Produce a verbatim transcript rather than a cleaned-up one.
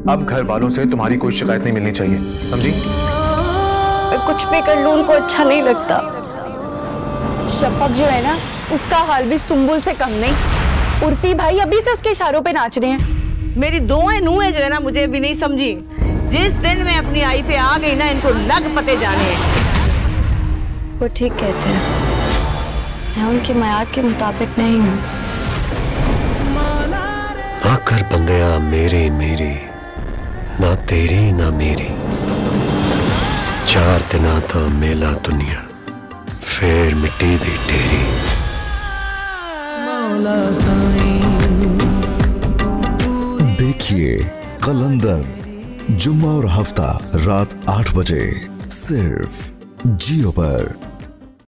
अब घर वालों से तुम्हारी कोई शिकायत नहीं मिलनी चाहिए, समझी? मैं कुछ भी कर लूं उनको अच्छा नहीं लगता। शफक जो है ना, उसका हाल भी सुंबुल से कम नहीं। उर्फी भाई अभी से उसके इशारों पे नाच रहे हैं। मेरी दोएं नूहें जो है ना, मुझे अभी नहीं समझी। जिस दिन मैं अपनी आई पे आ गई ना, इनको लग पते जाने हैं। वो ठीक कहते हैं, मैं उनके मयार के मुताबिक नहीं हूँ। आकर बंदिया मेरी मेरी, ना तेरी ना मेरी। चार दिना था मेला दुनिया, फिर मिट्टी दी ढेरी। देखिए कलंदर जुम्मा और हफ्ता रात आठ बजे सिर्फ जियो पर।